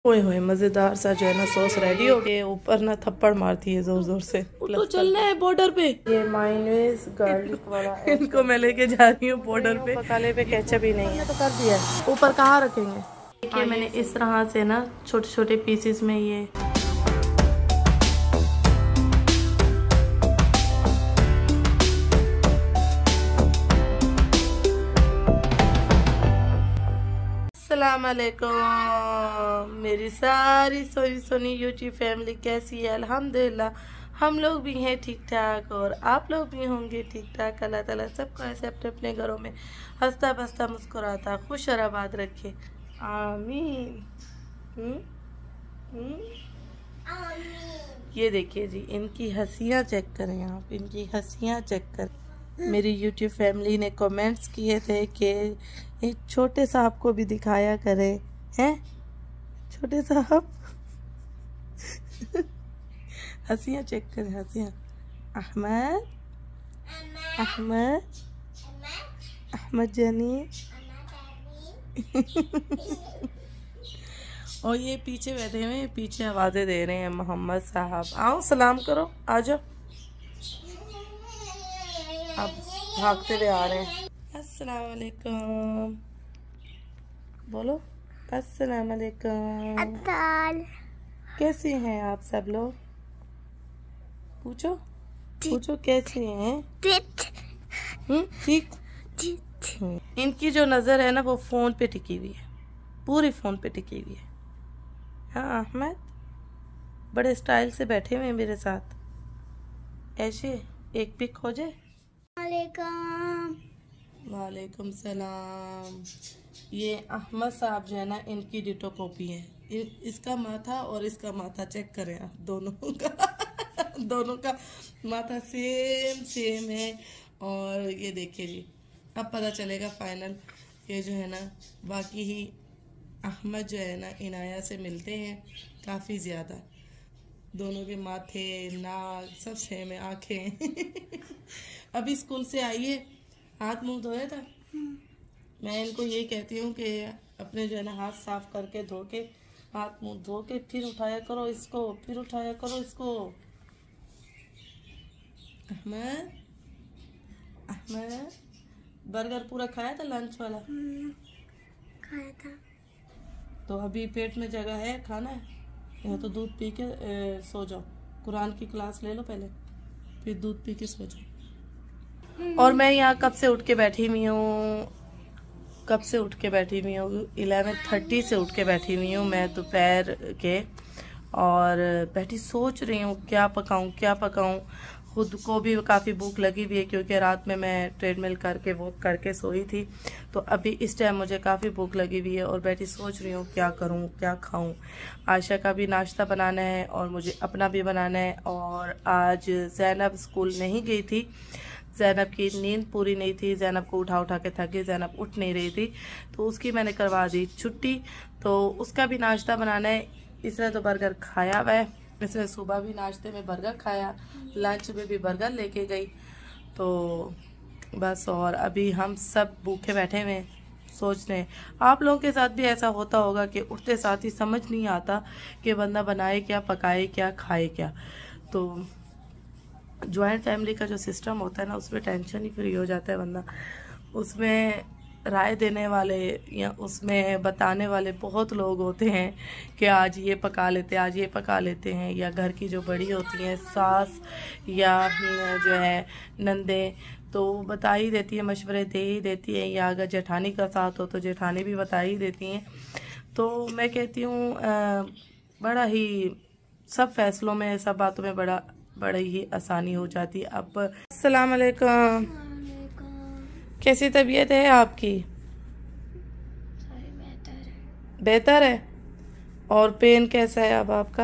ओए होए मजेदार सा जो है ना सॉस रेडी हो गया। ऊपर ना थप्पड़ मारती है जोर जोर से। तो चलना है बॉर्डर पे। ये मायोनेज़ गार्लिक वाला इनको मैं लेके जा रही हूँ बॉर्डर पे। मसाले पे केचप ही नहीं है तो कर दिया। ऊपर कहाँ रखेंगे? देखिए मैंने इस तरह से ना छोटे छोटे पीसेस में ये अस्सलाम वालेकुम मेरी सारी सोनी सोनी यूट्यूब फैमिली कैसी है? अल्हम्दुलिल्लाह हम लोग भी हैं ठीक ठाक और आप लोग भी होंगे ठीक ठाक। अल्लाह ताला सबको ऐसे अपने अपने घरों में हंसता बसता मुस्कुराता खुश और आबाद रखे, आमीन। ये देखिए जी इनकी हंसियाँ चेक करें आप, इनकी हंसियाँ चेक करें। मेरी यूट्यूब फैमिली ने कमेंट्स किए थे कि एक छोटे साहब को भी दिखाया करें, हैं छोटे साहब। हंसियाँ चेक करें, हंसियाँ। अहमद अहमद अहमद जानी। और ये पीछे बैठे हुए, पीछे आवाजें दे रहे हैं मोहम्मद साहब। आओ सलाम करो, आ जाओ। अब भागते हुए आ रहे हैं। अस्सलाम वालेकुम बोलो। अस्सलाम वालेकुम। कैसे हैं आप सब लोग? पूछो पूछो कैसे हैं? ठीक। इनकी जो नजर है ना वो फोन पे टिकी हुई है, पूरी फोन पे टिकी हुई है। हाँ अहमद बड़े स्टाइल से बैठे हुए हैं मेरे साथ। ऐसे एक पिक हो जाए। वालेकुम सलाम। ये अहमद साहब जो है ना इनकी डिटो कॉपी है। इसका माथा और इसका माथा चेक करें आप दोनों का। दोनों का माथा सेम सेम है। और ये देखिए जी अब पता चलेगा फाइनल। ये जो है ना बाकी ही अहमद जो है ना इनाया से मिलते हैं काफ़ी ज़्यादा। दोनों के माथे नाक सब सेम है, आँखें। अभी स्कूल से आइए, हाथ मुंह धोया था। मैं इनको यही कहती हूँ कि अपने जो है ना हाथ साफ करके धो के हाथ मुंह धो के फिर उठाया करो इसको, फिर उठाया करो इसको। अहमद अहमद बर्गर पूरा खाया था लंच वाला? खाया था। तो अभी पेट में जगह है, खाना है या तो दूध पी के सो जाओ। कुरान की क्लास ले लो पहले, फिर दूध पी के सो जाओ। और मैं यहाँ कब से उठ के बैठी हुई हूँ, कब से उठ के बैठी हुई हूँ? 11:30 से उठ के बैठी हुई हूँ मैं दोपहर के। और बैठी सोच रही हूँ क्या पकाऊँ क्या पकाऊँ। खुद को भी काफ़ी भूख लगी हुई है क्योंकि रात में मैं ट्रेडमिल करके वॉक करके सोई थी। तो अभी इस टाइम मुझे काफ़ी भूख लगी हुई है और बैठी सोच रही हूँ क्या करूँ क्या खाऊँ। आयशा का भी नाश्ता बनाना है और मुझे अपना भी बनाना है। और आज ज़ैनब स्कूल नहीं गई थी, ज़ैनब की नींद पूरी नहीं थी, ज़ैनब को उठा उठा के थकी, ज़ैनब उठ नहीं रही थी तो उसकी मैंने करवा दी छुट्टी। तो उसका भी नाश्ता बनाना है। इसने तो बर्गर खाया हुआ है, इसने सुबह भी नाश्ते में बर्गर खाया, लंच में भी बर्गर लेके गई। तो बस और अभी हम सब भूखे बैठे हुए सोचने। आप लोगों के साथ भी ऐसा होता होगा कि उठते साथ ही समझ नहीं आता कि बंदा बनाए क्या पकाए क्या खाए क्या। तो जॉइंट फैमिली का जो सिस्टम होता है ना उसमें टेंशन ही फ्री हो जाता है बंदा। उसमें राय देने वाले या उसमें बताने वाले बहुत लोग होते हैं कि आज ये पका लेते हैं आज ये पका लेते हैं। या घर की जो बड़ी होती हैं सास या जो है नंदे तो बता ही देती है, मशवरे दे ही देती है। या अगर जेठानी का साथ हो तो जेठानी भी बता ही देती हैं। तो मैं कहती हूँ बड़ा ही सब फैसलों में सब बातों में बड़ी ही आसानी हो जाती है। अब अस्सलाम वालेकुम, कैसी तबीयत है आपकी? बेहतर है। और पेन कैसा है अब आपका?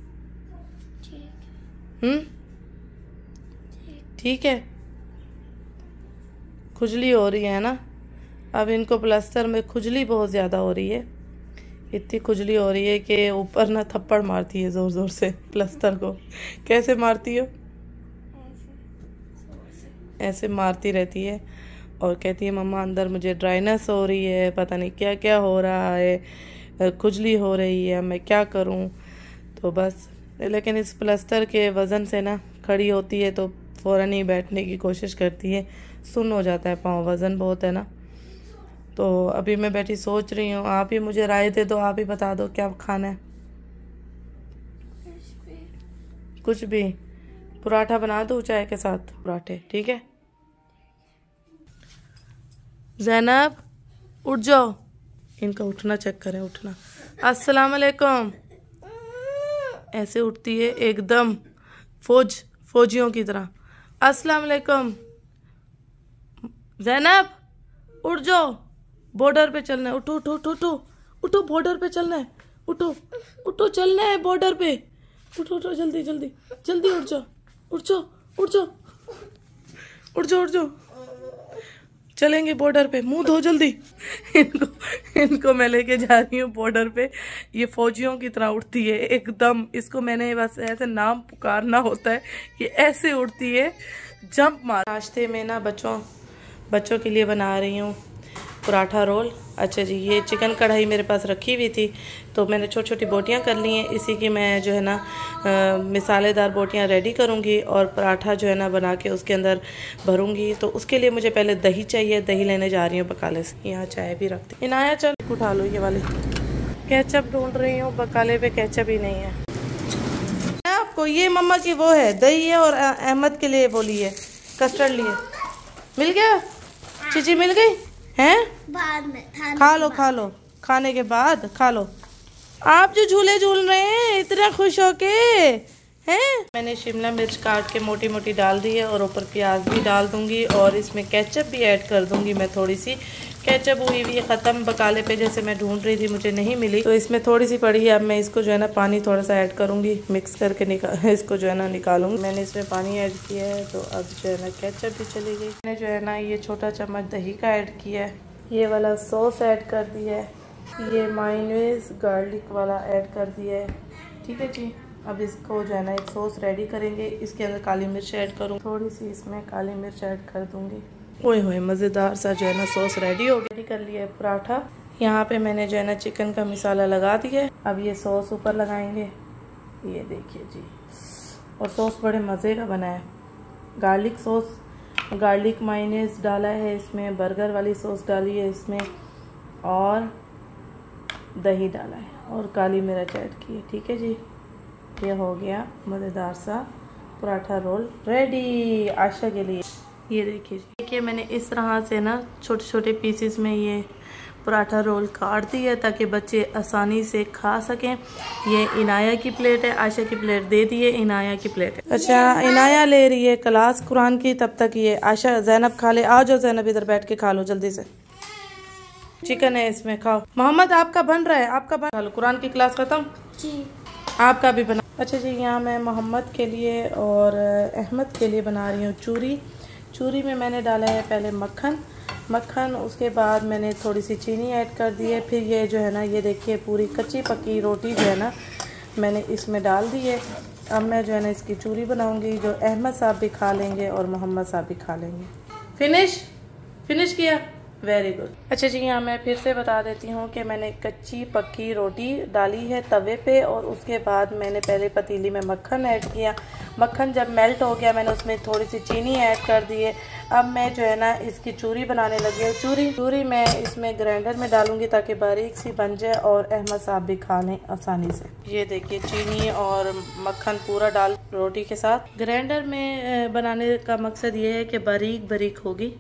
ठीक है। खुजली हो रही है ना? अब इनको प्लास्टर में खुजली बहुत ज़्यादा हो रही है। इतनी खुजली हो रही है कि ऊपर ना थप्पड़ मारती है ज़ोर ज़ोर से प्लास्टर को। कैसे मारती हो? ऐसे मारती रहती है और कहती है मम्मा अंदर मुझे ड्राइनेस हो रही है, पता नहीं क्या क्या हो रहा है। खुजली हो रही है, मैं क्या करूं। तो बस, लेकिन इस प्लास्टर के वज़न से ना खड़ी होती है तो फ़ौरन ही बैठने की कोशिश करती है, सुन्न हो जाता है पाँव, वज़न बहुत है ना। तो अभी मैं बैठी सोच रही हूँ, आप ही मुझे राय दे दो, आप ही बता दो क्या खाना है। कुछ भी, पराठा बना दो चाय के साथ, पराठे, ठीक है। ज़ैनब उठ जाओ, इनका उठना चेक करें, उठना। अस्सलाम वालेकुम, ऐसे उठती है एकदम फौजियों की तरह। अस्सलाम वालेकुम। ज़ैनब उठ जाओ, बॉर्डर पे चलना है, उठो उठो उठो उठो उठो, बॉर्डर पे चलना है, उठो उठो, चलना है बॉर्डर पे, उठो उठो, जल्दी जल्दी जल्दी उठ जाओ, उठ जाओ उठ जाओ उठ जाओ उठ जाओ, चलेंगे बॉर्डर पे, मुंह धो जल्दी। इनको मैं लेके जा रही हूँ बॉर्डर पे। ये फौजियों की तरह उठती है एकदम, इसको मैंने बस ऐसे नाम पुकारना होता है, ये ऐसे उठती है, जंप मार। नाश्ते में ना बच्चों के लिए बना रही हूँ पराठा रोल। अच्छा जी, ये चिकन कढ़ाई मेरे पास रखी हुई थी तो मैंने छोटी छोटी बोटियाँ कर ली हैं। इसी की मैं जो है ना मिसालेदार बोटियाँ रेडी करूँगी और पराठा जो है ना बना के उसके अंदर भरूँगी। तो उसके लिए मुझे पहले दही चाहिए, दही लेने जा रही हूँ बकाले से। यहाँ चाय भी रखती। इनाया चल उठा लो ये वाली। केचप ढूंढ रही हूँ, बकाले पे केचप ही नहीं है। आपको ये मम्मा की वो है, दही है और अहमद के लिए बोली है कस्टर्ड लिए। मिल गया? चीची मिल गई हैं? बाद में खा लो, खाने के बाद खा लो। आप जो झूले झूल रहे हैं इतना खुश होके हैं। मैंने शिमला मिर्च काट के मोटी मोटी डाल दी है और ऊपर प्याज भी डाल दूंगी और इसमें केचप भी ऐड कर दूंगी मैं। थोड़ी सी केचप हुई हुई ख़त्म बकाले पे, जैसे मैं ढूंढ रही थी मुझे नहीं मिली तो इसमें थोड़ी सी पड़ी है। अब मैं इसको जो है ना पानी थोड़ा सा ऐड करूँगी, मिक्स करके इसको जो है ना निकालूंगी। मैंने इसमें पानी ऐड किया है तो अब जो है ना केचप भी चली गई। मैंने जो है ना ये छोटा चम्मच दही का ऐड किया है, ये वाला सॉस ऐड कर दिया है, ये मायोनीज गार्लिक वाला ऐड कर दिया है, ठीक है जी। अब इसको जो है ना एक सॉस रेडी करेंगे। इसके अंदर काली मिर्च ऐड करूँ, थोड़ी सी इसमें काली मिर्च ऐड कर दूँगी। ओए होए, मज़ेदार सा जो है ना सॉस रेडी हो गया। रेडी कर लिया है पराठा। यहाँ पे मैंने जो है ना चिकन का मसाला लगा दिया है। अब ये सॉस ऊपर लगाएंगे, ये देखिए जी। और सॉस बड़े मज़े का बना है, गार्लिक सॉस, गार्लिक मायोनीज डाला है इसमें, बर्गर वाली सॉस डाली है इसमें और दही डाला है और काली मिर्च ऐड की है, ठीक है जी। ये हो गया मज़ेदार सा पराठा रोल रेडी आशा के लिए। ये देखिए मैंने इस तरह से ना छोटे छोटे पीसेस में ये पराठा रोल काट दी है ताकि बच्चे आसानी से खा सकें। ये इनाया की प्लेट है, आयशा की प्लेट दे दी है, इनाया की प्लेट है। अच्छा, इनाया ले रही है क्लास कुरान की, तब तक ये आयशा ज़ैनब खा ले। आ जाओ ज़ैनब, इधर बैठ के खा लो जल्दी से। चिकन है इसमें, खाओ। मोहम्मद आपका बन रहा है, आपका बन, खा लो। कुरान की क्लास खत्म जी, आपका भी बना। अच्छा जी, यहाँ मैं मोहम्मद के लिए और अहमद के लिए बना रही हूँ चूरी। चूरी में मैंने डाला है पहले मक्खन, उसके बाद मैंने थोड़ी सी चीनी ऐड कर दी है। फिर ये जो है ना, ये देखिए पूरी कच्ची पक्की रोटी जो है ना मैंने इसमें डाल दी है। अब मैं जो है ना इसकी चूरी बनाऊंगी जो अहमद साहब भी खा लेंगे और मोहम्मद साहब भी खा लेंगे। फिनिश किया, वेरी गुड। अच्छा जी, यहाँ मैं फिर से बता देती हूँ कि मैंने कच्ची पक्की रोटी डाली है तवे पे और उसके बाद मैंने पहले पतीली में मक्खन ऐड किया। मक्खन जब मेल्ट हो गया मैंने उसमें थोड़ी सी चीनी ऐड कर दी है। अब मैं जो है ना इसकी चूरी बनाने लगी हूँ। चूरी मैं इसमें ग्राइंडर में डालूंगी ताकि बारीक सी बन जाए और अहमद साहब भी खा लें आसानी से। ये देखिए चीनी और मक्खन पूरा डाल रोटी के साथ। ग्राइंडर में बनाने का मकसद ये है कि बारीक बारीक होगी।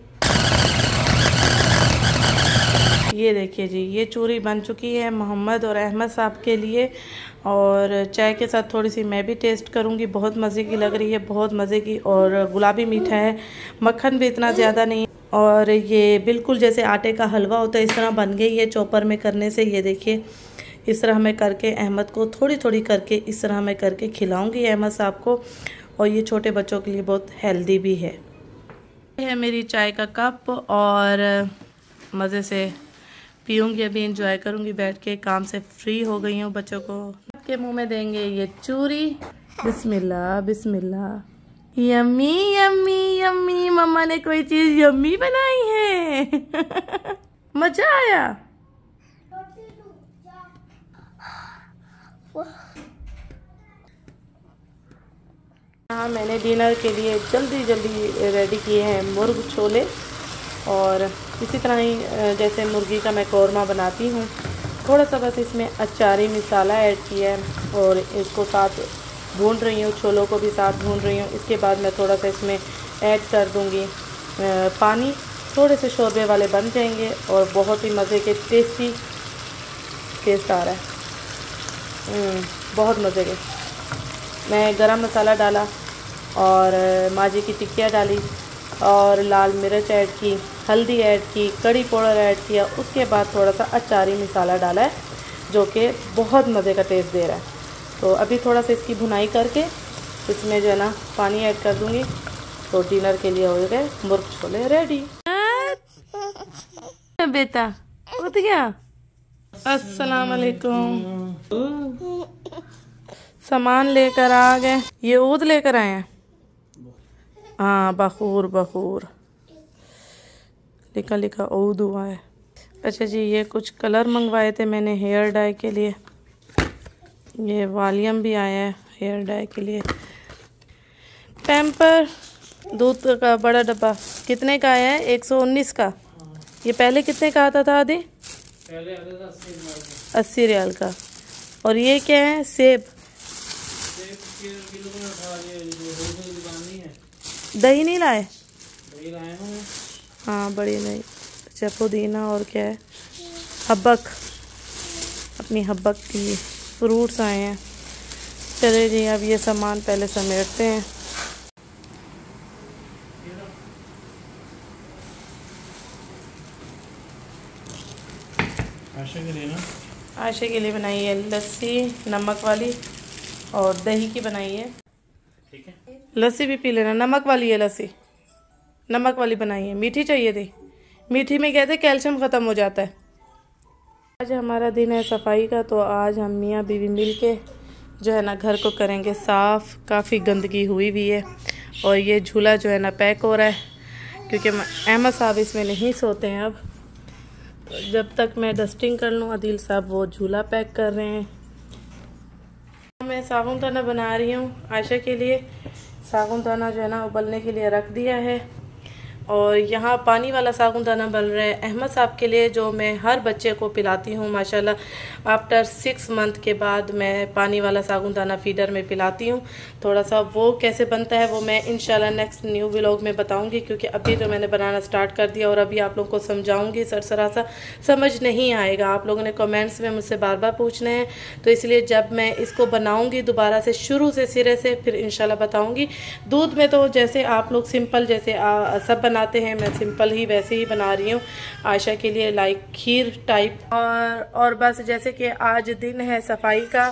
ये देखिए जी, ये चूरी बन चुकी है मोहम्मद और अहमद साहब के लिए और चाय के साथ थोड़ी सी मैं भी टेस्ट करूंगी। बहुत मज़े की लग रही है, बहुत मज़े की, और गुलाबी मीठा है, मक्खन भी इतना ज़्यादा नहीं और ये बिल्कुल जैसे आटे का हलवा होता है इस तरह बन गई है चॉपर में करने से। ये देखिए इस तरह मैं करके अहमद को थोड़ी थोड़ी करके इस तरह मैं करके खिलाऊँगी अहमद साहब को, और ये छोटे बच्चों के लिए बहुत हेल्दी भी है। ये है मेरी चाय का कप और मज़े से पीऊँगी, अभी इंजॉय करूँगी बैठ के। काम से फ्री हो गई हूँ, बच्चों को के मुंह में देंगे ये चूरी। बिस्मिल्लाह बिस्मिल्लाह। यम्मी यम्मी यम्मी, मम्मा ने कोई चीज यम्मी बनाई है। मजा आया। हाँ, मैंने डिनर के लिए जल्दी रेडी किए हैं मुर्ग छोले, और इसी तरह ही जैसे मुर्गी का मैं कौरमा बनाती हूँ, थोड़ा सा बस इसमें अचारी मसाला ऐड किया है और इसको साथ भून रही हूँ, छोलों को भी साथ भून रही हूँ। इसके बाद मैं थोड़ा सा इसमें ऐड कर दूँगी पानी, थोड़े से शोरबे वाले बन जाएंगे और बहुत ही मज़े के टेस्टी टेस्ट आ रहा है, बहुत मज़े के। मैं गरम मसाला डाला और माजी की टिक्कियाँ डाली और लाल मिर्च ऐड की, हल्दी ऐड की, कड़ी पाउडर ऐड किया। उसके बाद थोड़ा सा अचारी मसाला डाला है जो कि बहुत मज़े का टेस्ट दे रहा है। तो अभी थोड़ा सा इसकी भुनाई करके इसमें जो है ना पानी ऐड कर दूँगी। तो डिनर के लिए हो गए मुर्ग छोले रेडी। बेटा उठ गया। अस्सलाम वालेकुम। सामान लेकर आ गए, ये ऊद लेकर आए हैं। हाँ, बखूर बखूर लिखा लिखा ऊद हुआ है। अच्छा जी, ये कुछ कलर मंगवाए थे मैंने हेयर डाई के लिए। ये वॉल्यूम भी आया है हेयर डाई के लिए। पैम्पर दूध का बड़ा डब्बा कितने का आया है? 119 का। ये पहले कितने का आता था आदि? पहले आता था 80 रियाल का। और ये क्या है? सेब। दही नहीं लाए? दही लाए हूँ। हाँ, बड़ी नहीं। अच्छा, पुदीना और क्या है? हब्बक, अपनी हब्बक की फ्रूट्स आए हैं। चले जी, अब ये सामान पहले समेटते हैं। आशा के लिए ना? आशा के लिए बनाई है लस्सी नमक वाली, और दही की बनाई है। ठीक है, लस्सी भी पी लेना, नमक वाली है लस्सी, नमक वाली बनाई है। मीठी चाहिए थी, मीठी में कहते कैल्शियम ख़त्म हो जाता है। आज हमारा दिन है सफाई का, तो आज हम मियाँ बीवी मिल के जो है ना घर को करेंगे साफ़। काफ़ी गंदगी हुई हुई है और ये झूला जो है ना पैक हो रहा है क्योंकि अहमद साहब इसमें नहीं सोते हैं अब। तो जब तक मैं डस्टिंग कर लूँ, आदिल साहब वो झूला पैक कर रहे हैं। मैं सागुन दाना बना रही हूँ आयशा के लिए। सागुन दाना जो है ना उबलने के लिए रख दिया है, और यहाँ पानी वाला सागुन दाना बन रहा है अहमद साहब के लिए, जो मैं हर बच्चे को पिलाती हूँ माशाल्लाह। आफ्टर 6 मंथ के बाद मैं पानी वाला सागुन दाना फीडर में पिलाती हूँ। थोड़ा सा वो कैसे बनता है वो मैं इंशाल्लाह नेक्स्ट न्यू व्लॉग में बताऊँगी, क्योंकि अभी तो मैंने बनाना स्टार्ट कर दिया और अभी आप लोगों को समझाऊँगी। सरसरा सा समझ नहीं आएगा, आप लोगों ने कमेंट्स में मुझसे बार बार पूछने हैं, तो इसलिए जब मैं इसको बनाऊँगी दोबारा से शुरू से सिरे से फिर इंशाल्लाह बताऊँगी। दूध में तो जैसे आप लोग सिंपल जैसे सब बनाते हैं, मैं सिंपल ही वैसे ही बना रही हूँ आयशा के लिए, लाइक खीर टाइप। और बस जैसे कि आज दिन है सफाई का,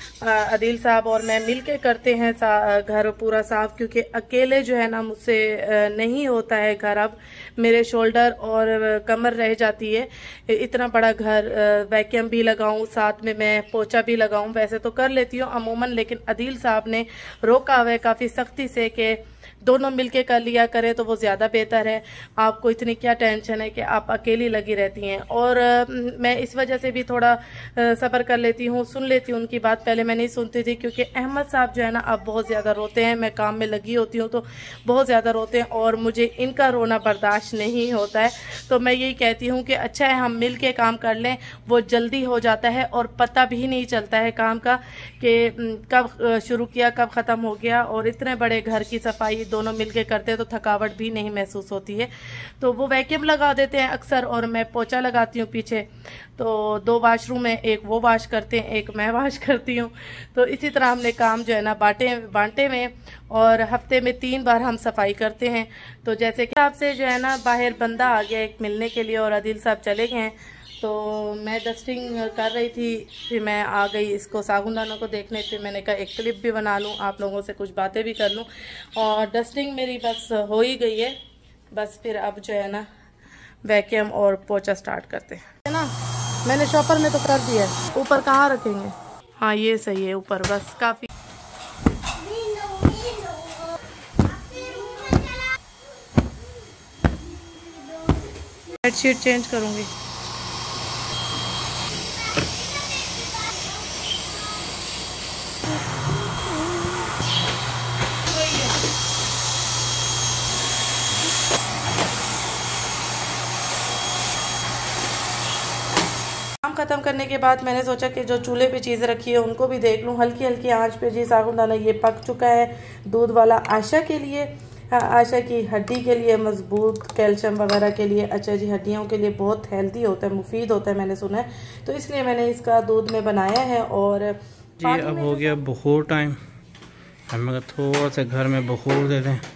आदिल साहब और मैं मिलके करते हैं घर पूरा साफ, क्योंकि अकेले जो है ना मुझसे नहीं होता है घर। अब मेरे शोल्डर और कमर रह जाती है, इतना बड़ा घर वैक्यूम भी लगाऊं, साथ में मैं पोछा भी लगाऊं। वैसे तो कर लेती हूँ अमूमन, लेकिन आदिल साहब ने रोका हुआ है काफ़ी सख्ती से कि दोनों मिलके कर लिया करें तो वो ज़्यादा बेहतर है। आपको इतनी क्या टेंशन है कि आप अकेली लगी रहती हैं। और मैं इस वजह से भी थोड़ा सब्र कर लेती हूँ, सुन लेती हूँ उनकी बात। पहले मैं नहीं सुनती थी क्योंकि अहमद साहब जो है ना अब बहुत ज़्यादा रोते हैं। मैं काम में लगी होती हूँ तो बहुत ज़्यादा रोते हैं और मुझे इनका रोना बर्दाश्त नहीं होता है। तो मैं यही कहती हूँ कि अच्छा है हम मिल के काम कर लें, वो जल्दी हो जाता है और पता भी नहीं चलता है काम का कि कब शुरू किया कब ख़त्म हो गया। और इतने बड़े घर की सफाई दोनों मिलके करते हैं तो थकावट भी नहीं महसूस होती है। तो वो वैक्यूम लगा देते हैं अक्सर और मैं पोछा लगाती हूँ पीछे। तो 2 वाशरूम है, एक वो वाश करते हैं, एक मैं वाश करती हूँ। तो इसी तरह हमने काम जो है ना बांटे में, और हफ्ते में 3 बार हम सफाई करते हैं। तो जैसे कि आपसे जो है ना बाहर बंदा आ गया एक मिलने के लिए और आदिल साहब चले गए हैं, तो मैं डस्टिंग कर रही थी, फिर मैं आ गई इसको सागुनदानों को देखने। फिर मैंने कहा एक क्लिप भी बना लूँ, आप लोगों से कुछ बातें भी कर लूँ। और डस्टिंग मेरी बस हो ही गई है, बस फिर अब जो है ना वैक्यूम और पोछा स्टार्ट करते हैं, है ना। मैंने शॉपर में तो कर दिया है, ऊपर कहाँ रखेंगे। हाँ ये सही है, ऊपर बस काफ़ी। बेडशीट चेंज करूँगी। काम ख़त्म करने के बाद मैंने सोचा कि जो चूल्हे पे चीज़ें रखी है उनको भी देख लूँ। हल्की हल्की आंच पे जी सागुदाना ये पक चुका है। दूध वाला आशा के लिए, आशा की हड्डी के लिए मजबूत, कैल्शियम वगैरह के लिए अच्छा जी, हड्डियों के लिए बहुत हेल्दी होता है, मुफीद होता है मैंने सुना है, तो इसलिए मैंने इसका दूध में बनाया है। और जी अब हो गया बहुत टाइम, हमें थोड़ा सा घर में बखूर दे दें।